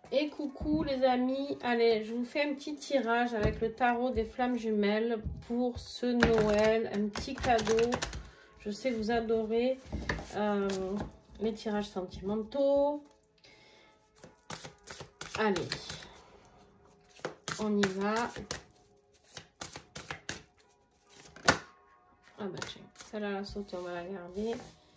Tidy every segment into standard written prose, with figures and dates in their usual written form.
Et coucou les amis, allez, je vous fais un petit tirage avec le tarot des flammes jumelles pour ce Noël, un petit cadeau. Je sais que vous adorez les tirages sentimentaux. Allez, on y va. Ah bah tiens, celle-là la sauter, on va la garder.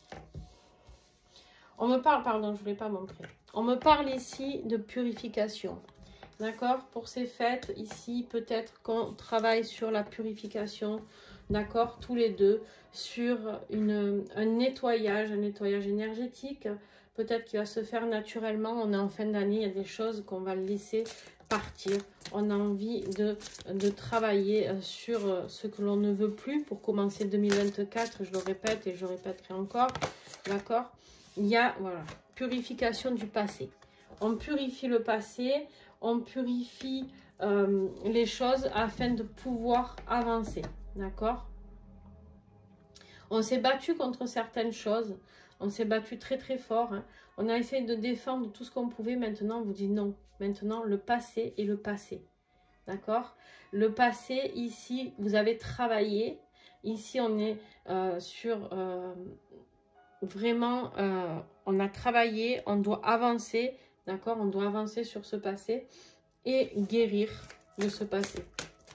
On me parle, pardon, je ne voulais pas montrer. On me parle ici de purification. D'accord? Pour ces fêtes, ici, peut-être qu'on travaille sur la purification. D'accord? Tous les deux. Sur un nettoyage énergétique. Peut-être qu'il va se faire naturellement. On est en fin d'année, il y a des choses qu'on va laisser partir. On a envie de travailler sur ce que l'on ne veut plus pour commencer 2024. Je le répète et je répéterai encore. D'accord? Il y a, voilà, purification du passé. On purifie le passé, on purifie les choses afin de pouvoir avancer. D'accord? On s'est battu contre certaines choses. On s'est battu très très fort. Hein. On a essayé de défendre tout ce qu'on pouvait. Maintenant, on vous dit non. Maintenant, le passé est le passé. D'accord? Le passé, ici, vous avez travaillé. Ici, on est sur... Vraiment, on a travaillé, on doit avancer, d'accord? On doit avancer sur ce passé et guérir de ce passé.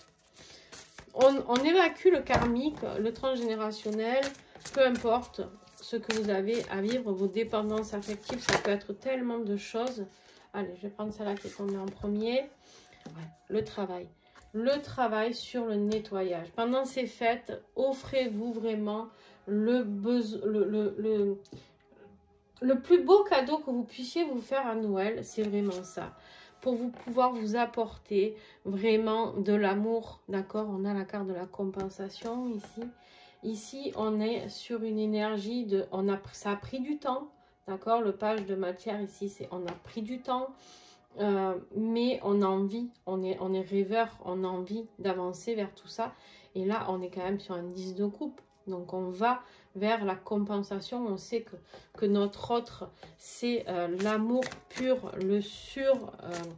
On évacue le karmique, le transgénérationnel, peu importe ce que vous avez à vivre, vos dépendances affectives, ça peut être tellement de choses. Allez, je vais prendre celle-là qui est tombée en premier. Ouais, le travail. Le travail sur le nettoyage. Pendant ces fêtes, offrez-vous vraiment le plus beau cadeau que vous puissiez vous faire à Noël, c'est vraiment ça. Pour vous pouvoir vous apporter vraiment de l'amour, d'accord? On a la carte de la compensation ici. Ici, on est sur une énergie de... ça a pris du temps, d'accord? Le page de matière ici, c'est on a pris du temps. Mais on a envie, on est rêveur, on a envie d'avancer vers tout ça. Et là, on est quand même sur un 10 de coupe. Donc, on va vers la compensation. On sait que notre autre, c'est l'amour pur, le sur...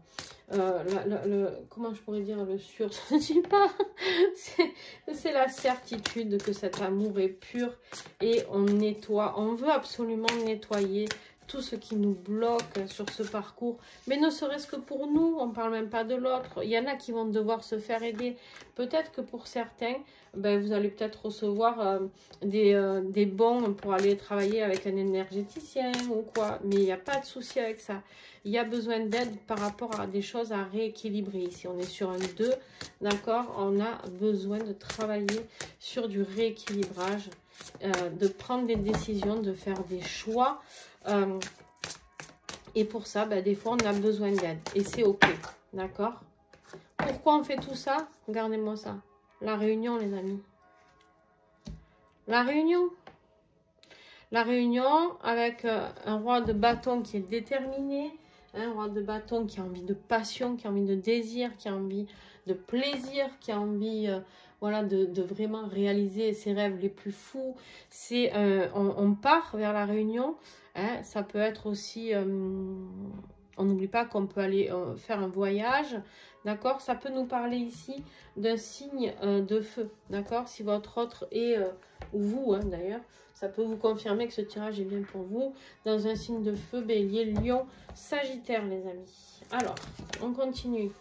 comment je pourrais dire le sur? Je ne sais pas. C'est la certitude que cet amour est pur. Et on nettoie. On veut absolument nettoyer tout ce qui nous bloque sur ce parcours, mais ne serait-ce que pour nous, on ne parle même pas de l'autre. Il y en a qui vont devoir se faire aider. Peut-être que pour certains, ben, vous allez peut-être recevoir des bons pour aller travailler avec un énergéticien ou quoi, mais il n'y a pas de souci avec ça. Il y a besoin d'aide par rapport à des choses à rééquilibrer. Ici, on est sur un 2, d'accord? On a besoin de travailler sur du rééquilibrage, de prendre des décisions, de faire des choix. Et pour ça, ben, des fois, on a besoin d'aide. Et c'est OK. D'accord? Pourquoi on fait tout ça? Regardez-moi ça. La réunion, les amis. La réunion. La réunion avec un roi de bâton qui est déterminé. Un roi de bâton qui a envie de passion, qui a envie de désir, qui a envie de plaisir, qui a envie... voilà, de vraiment réaliser ses rêves les plus fous. C'est on part vers la réunion. Hein, ça peut être aussi... on n'oublie pas qu'on peut aller faire un voyage. D'accord? Ça peut nous parler ici d'un signe de feu. D'accord? Si votre autre est... ou vous, hein, d'ailleurs, ça peut vous confirmer que ce tirage est bien pour vous. Dans un signe de feu, bélier, lion, sagittaire, les amis. Alors, on continue.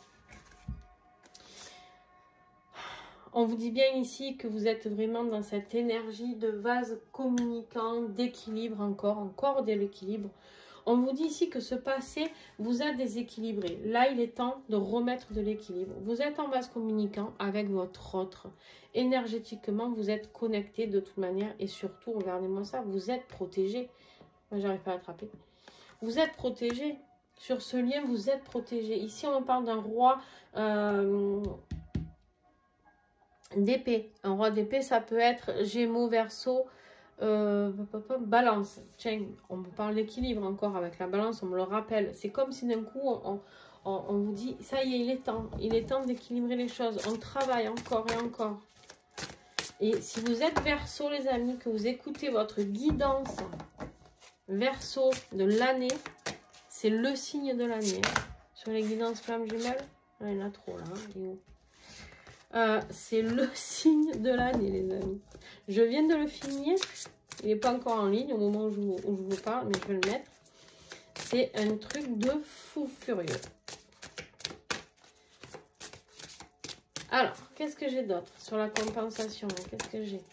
On vous dit bien ici que vous êtes vraiment dans cette énergie de vase communicant, d'équilibre encore de l'équilibre. On vous dit ici que ce passé vous a déséquilibré. Là, il est temps de remettre de l'équilibre. Vous êtes en vase communicant avec votre autre. Énergétiquement, vous êtes connecté de toute manière. Et surtout, regardez-moi ça, vous êtes protégé. Moi, j'arrive pas à attraper. Vous êtes protégé. Sur ce lien, vous êtes protégé. Ici, on parle d'un roi... d'épée. Un roi d'épée, ça peut être Gémeaux, Verseau, Balance. Tiens, on me parle d'équilibre encore avec la Balance, on me le rappelle. C'est comme si d'un coup, on vous dit, ça y est, il est temps d'équilibrer les choses. On travaille encore et encore. Et si vous êtes Verseau, les amis, que vous écoutez votre guidance Verseau de l'année, c'est le signe de l'année. sur les guidances flammes jumelles. Ah, il y en a trop là. C'est le signe de l'année, les amis. Je viens de le finir. Il n'est pas encore en ligne au moment où je vous parle, mais je vais le mettre. C'est un truc de fou furieux. Alors, qu'est-ce que j'ai d'autre sur la compensation? Qu'est-ce que j'ai?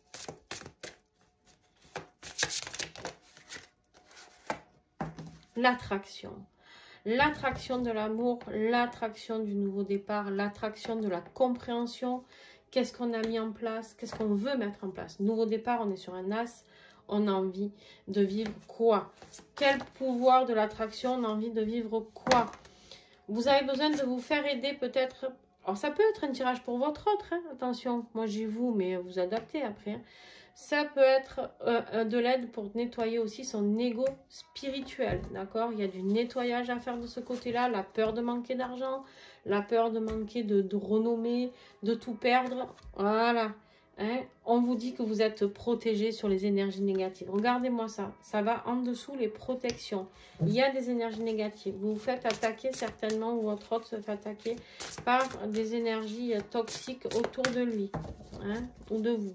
L'attraction. L'attraction de l'amour, l'attraction du nouveau départ, l'attraction de la compréhension. Qu'est-ce qu'on a mis en place? Qu'est-ce qu'on veut mettre en place? Nouveau départ, on est sur un as. On a envie de vivre quoi? Quel pouvoir de l'attraction? On a envie de vivre quoi? Vous avez besoin de vous faire aider peut-être. Alors, ça peut être un tirage pour votre autre. Hein, attention, moi j'ai vous, mais vous adaptez après. Hein. Ça peut être de l'aide pour nettoyer aussi son ego spirituel, d'accord? Il y a du nettoyage à faire de ce côté-là, la peur de manquer d'argent, la peur de manquer de renommée, de tout perdre, voilà. Hein? On vous dit que vous êtes protégé sur les énergies négatives. Regardez-moi ça, ça va en dessous les protections. Il y a des énergies négatives. Vous vous faites attaquer certainement, ou votre autre se fait attaquer par des énergies toxiques autour de lui, hein? Ou de vous.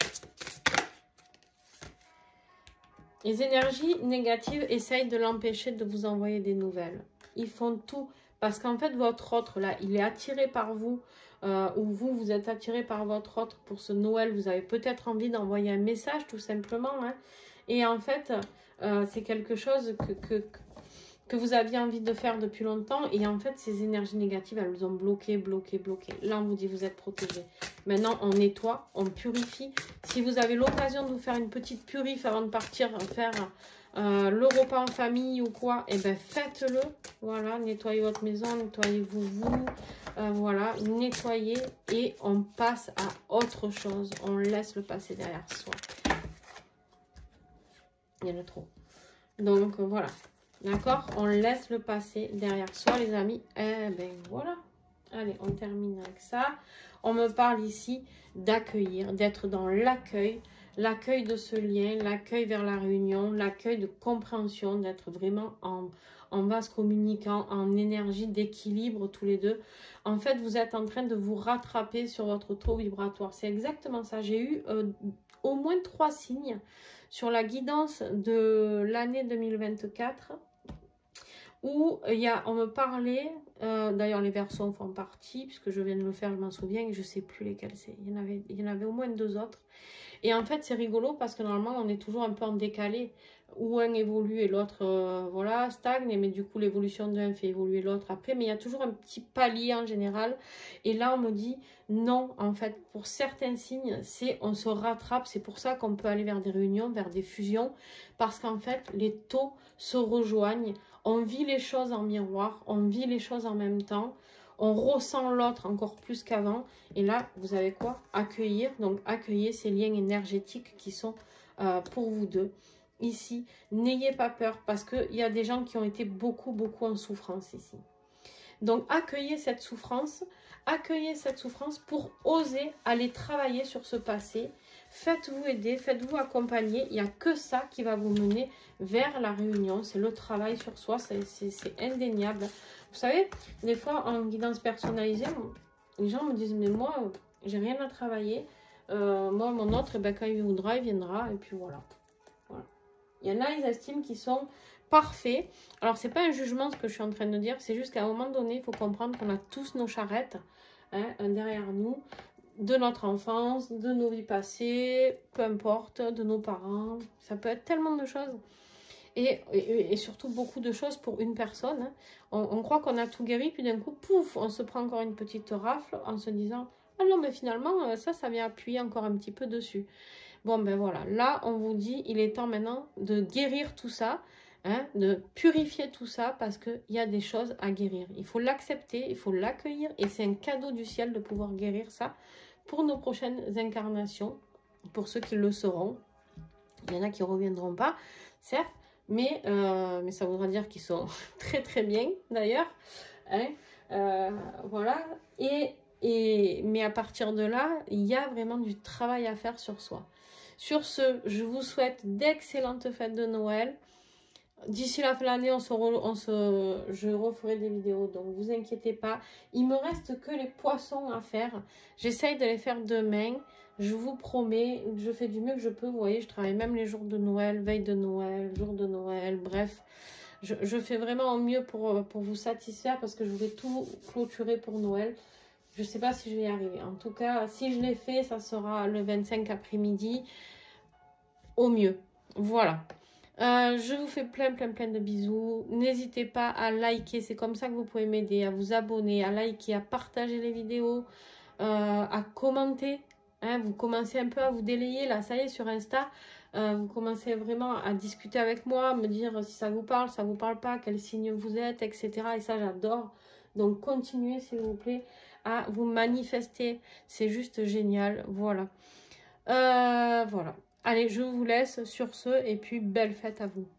Les énergies négatives essayent de l'empêcher de vous envoyer des nouvelles. Ils font tout. Parce qu'en fait, votre autre, là, il est attiré par vous. Ou vous êtes attiré par votre autre pour ce Noël. Vous avez peut-être envie d'envoyer un message, tout simplement. Hein. Et en fait, c'est quelque chose que vous aviez envie de faire depuis longtemps. Et en fait, ces énergies négatives, elles vous ont bloqué. Là, on vous dit, vous êtes protégé. Maintenant, on nettoie, on purifie. Si vous avez l'occasion de vous faire une petite purif avant de partir faire le repas en famille ou quoi, eh bien, faites-le. Voilà, nettoyez votre maison, nettoyez-vous, voilà, nettoyez et on passe à autre chose. On laisse le passé derrière soi. Il y en a trop. Donc, voilà. D'accord? On laisse le passé derrière soi, les amis. Eh bien, voilà. Allez, on termine avec ça. On me parle ici d'accueillir, d'être dans l'accueil. L'accueil de ce lien, l'accueil vers la réunion, l'accueil de compréhension, d'être vraiment en vase communicant, en énergie d'équilibre tous les deux. En fait, vous êtes en train de vous rattraper sur votre taux vibratoire. C'est exactement ça. J'ai eu au moins 3 signes sur la guidance de l'année 2024 où on me parlait, d'ailleurs les versos en font partie, puisque je viens de le faire, je m'en souviens, et je ne sais plus lesquels c'est. Il y en avait au moins 2 autres. Et en fait, c'est rigolo parce que normalement, on est toujours un peu en décalé. Où un évolue et l'autre, voilà, stagne. Mais du coup, l'évolution d'un fait évoluer l'autre après. Mais il y a toujours un petit palier en général. Et là, on me dit, non, en fait, pour certains signes, on se rattrape. C'est pour ça qu'on peut aller vers des réunions, vers des fusions. Parce qu'en fait, les taux se rejoignent. On vit les choses en miroir. On vit les choses en même temps. On ressent l'autre encore plus qu'avant. Et là, vous avez quoi? Accueillir. Donc, accueillir ces liens énergétiques qui sont pour vous deux. Ici, n'ayez pas peur parce qu'il y a des gens qui ont été beaucoup en souffrance ici. Donc, accueillez cette souffrance pour oser aller travailler sur ce passé. Faites-vous aider, faites-vous accompagner. Il n'y a que ça qui va vous mener vers la réunion. C'est le travail sur soi, c'est indéniable. Vous savez, des fois, en guidance personnalisée, les gens me disent, mais moi, j'ai rien à travailler. Moi, mon autre, ben, quand il voudra, il viendra. Et puis voilà. Il y en a, ils estiment qu'ils sont parfaits. Alors, c'est pas un jugement ce que je suis en train de dire. C'est juste qu'à un moment donné, il faut comprendre qu'on a tous nos charrettes derrière nous. De notre enfance, de nos vies passées, peu importe, de nos parents. Ça peut être tellement de choses. Et surtout beaucoup de choses pour une personne. Hein. On croit qu'on a tout guéri, puis d'un coup, pouf, on se prend encore une petite rafle en se disant « Ah non, mais finalement, ça vient appuyer encore un petit peu dessus. » Bon, ben voilà, là, on vous dit, il est temps maintenant de guérir tout ça, hein, de purifier tout ça, parce qu'il y a des choses à guérir. Il faut l'accepter, il faut l'accueillir, et c'est un cadeau du ciel de pouvoir guérir ça pour nos prochaines incarnations, pour ceux qui le seront. Il y en a qui ne reviendront pas, certes, mais ça voudra dire qu'ils sont très bien, d'ailleurs. Hein, voilà, mais à partir de là, il y a vraiment du travail à faire sur soi. Sur ce, je vous souhaite d'excellentes fêtes de Noël. D'ici la fin de l'année, je referai des vidéos, donc vous inquiétez pas. Il me reste que les poissons à faire. J'essaye de les faire demain. Je vous promets, je fais du mieux que je peux. Vous voyez, je travaille même les jours de Noël, veille de Noël, jour de Noël, bref. Je fais vraiment au mieux pour vous satisfaire parce que je voulais tout clôturer pour Noël. Je ne sais pas si je vais y arriver. En tout cas, si je l'ai fait, ça sera le 25 après-midi au mieux. Voilà. Je vous fais plein de bisous. N'hésitez pas à liker, c'est comme ça que vous pouvez m'aider, à vous abonner, à liker, à partager les vidéos, à commenter. Hein, vous commencez un peu à vous délayer, là, ça y est, sur Insta. Vous commencez vraiment à discuter avec moi, me dire si ça vous parle pas, quel signe vous êtes, etc. Et ça, j'adore. Donc, continuez, s'il vous plaît, à vous manifester. C'est juste génial. Voilà. Voilà. Allez, je vous laisse sur ce et puis belle fête à vous.